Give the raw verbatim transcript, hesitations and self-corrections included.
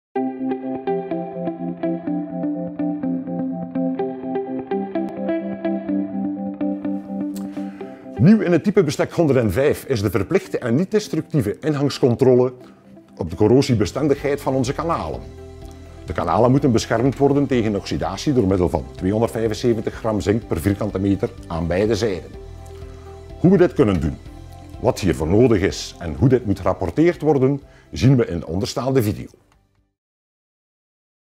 Nieuw in het type bestek honderdvijf is de verplichte en niet-destructieve ingangscontrole op de corrosiebestendigheid van onze kanalen. De kanalen moeten beschermd worden tegen oxidatie door middel van tweehonderdvijfenzeventig gram zink per vierkante meter aan beide zijden. Hoe we dit kunnen doen, wat hiervoor nodig is en hoe dit moet gerapporteerd worden, zien we in de onderstaande video.